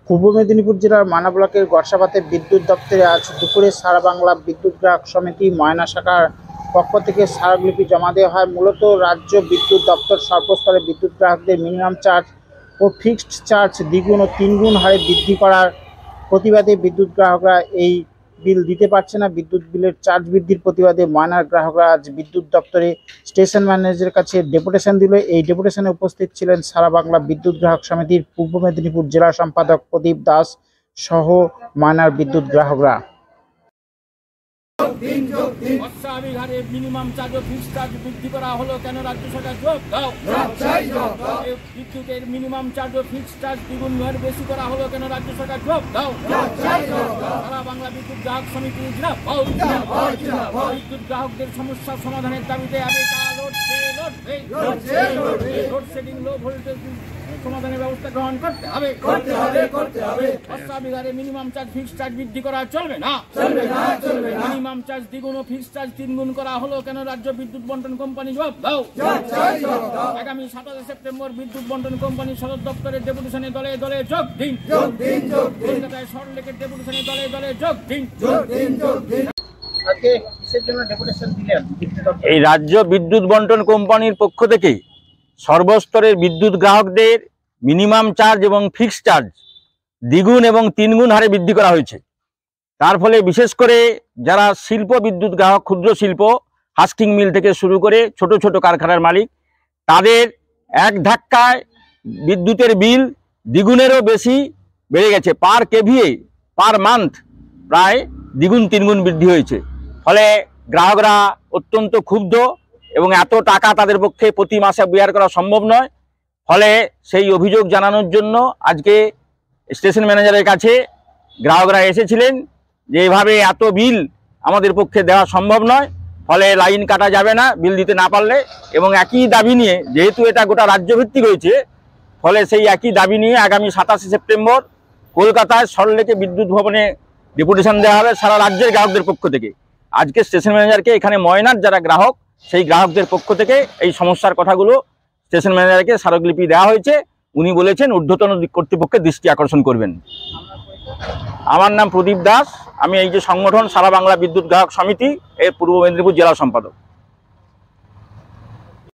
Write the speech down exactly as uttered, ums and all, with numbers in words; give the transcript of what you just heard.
পূর্ব মেদিনীপুর জেলার ময়না ব্লকের গড়সাবাতে বিদ্যুৎ দপ্তরে আজ দুপুরে সারা বাংলা বিদ্যুৎ গ্রাহক সমিতি ময়না শাখার পক্ষ থেকে স্মারকলিপি জমা দেওয়া হয়। মূলত রাজ্য বিদ্যুৎ দপ্তর সর্বস্তরে বিদ্যুৎ গ্রাহকদের মিনিমাম চার্জ ও ফিক্সড চার্জ দ্বিগুণ ও তিনগুণ হারে বৃদ্ধি করার প্রতিবাদে বিদ্যুৎ গ্রাহকরা এই বিল দিতে পারছে না। বিদ্যুৎ বিলের চার্জ বৃদ্ধির প্রতিবাদে ময়নার গ্রাহকরা আজ বিদ্যুৎ দপ্তরে স্টেশন ম্যানেজারের কাছে ডেপুটেশন দিল। এই ডেপুটেশনে উপস্থিত ছিলেন সারা বাংলা বিদ্যুৎ গ্রাহক সমিতির পূর্ব মেদিনীপুর জেলা সম্পাদক প্রদীপ দাস সহ ময়নার বিদ্যুৎ গ্রাহকরা। মিনিমাম চার্জ ও ফিক্সড চার্জ বৃদ্ধি করা হলো কেন? রাজ্য সরকার জবাব দাও। বিদ্যুতের মিনিমাম চার্জ ও ফিক্সড চার্জ দ্বিগুণ বেশি করা হলো কেন? রাজ্য সরকার জবাব দাও। সারা বাংলা বিদ্যুৎ গ্রাহক সমিতি বিদ্যুৎ গ্রাহকদের সমস্যার সমাধানের দাবিতে আবেকা লোডশেডিং লো ভোল্টেজ সমাধানের ব্যবস্থা গ্রহণ করতে হবে করতে হবে করতে হবে অস্বাভাবিকভাবে মিনিমাম চার্জ ফিক্সড চার্জ বৃদ্ধি করা চলবে না চলবে না চলবে না মিনিমাম চার্জ দ্বিগুণ ও ফিক্সড চার্জ তিনগুণ করা হলো কেন? রাজ্য বিদ্যুৎ বন্টন কোম্পানি জবাব দাও। আগামী সাতাশে সেপ্টেম্বর বিদ্যুৎ বন্টন কোম্পানি সদর দপ্তরের ডেপুটেশনে দলে দলে যোগ দিন যোগ দিন যোগ দিন কলকাতায় সরলেকের ডেপুটেশনে দলে দলে যোগ দিন যোগ দিন যোগ দিন। আজকে কিসের জন্য ডেপুটেশন দিলেন? এই রাজ্য বিদ্যুৎ বন্টন কোম্পানির পক্ষ থেকে সর্বস্তরের বিদ্যুৎ গ্রাহকদের মিনিমাম চার্জ এবং ফিক্সড চার্জ দ্বিগুণ এবং তিনগুণ হারে বৃদ্ধি করা হয়েছে। তার ফলে বিশেষ করে যারা শিল্প বিদ্যুৎ গ্রাহক, ক্ষুদ্র শিল্প, হাস্টিং মিল থেকে শুরু করে ছোট ছোট কারখানার মালিক, তাদের এক ধাক্কায় বিদ্যুতের বিল দ্বিগুণেরও বেশি বেড়ে গেছে। পার কেভিএ পার মান্থ প্রায় দ্বিগুণ তিনগুণ বৃদ্ধি হয়েছে। ফলে গ্রাহকরা অত্যন্ত ক্ষুব্ধ এবং এত টাকা তাদের পক্ষে প্রতি মাসে বেয়ার করা সম্ভব নয়। ফলে সেই অভিযোগ জানানোর জন্য আজকে স্টেশন ম্যানেজারের কাছে গ্রাহকরা এসেছিলেন যে এইভাবে এত বিল আমাদের পক্ষে দেওয়া সম্ভব নয়, ফলে লাইন কাটা যাবে না বিল দিতে না পারলে, এবং একই দাবি নিয়ে, যেহেতু এটা গোটা রাজ্যভিত্তিক হয়েছে, ফলে সেই একই দাবি নিয়ে আগামী সাতাশে সেপ্টেম্বর কলকাতায় সরলেকে বিদ্যুৎ ভবনে ডেপুটেশন দেওয়া হবে সারা রাজ্যের গ্রাহকদের পক্ষ থেকে। আজকে স্টেশন ম্যানেজারকে এখানে ময়নার যারা গ্রাহক, সেই গ্রাহকদের পক্ষ থেকে এই সমস্যার কথাগুলো স্টেশন ম্যানেজারকে স্মারকলিপি দেওয়া হয়েছে। উনি বলেছেন ঊর্ধ্বতন কর্তৃপক্ষের দৃষ্টি আকর্ষণ করবেন। আমার নাম প্রদীপ দাস, আমি এই যে সংগঠন সারা বাংলা বিদ্যুৎ গ্রাহক সমিতি এর পূর্ব মেদিনীপুর জেলা সম্পাদক।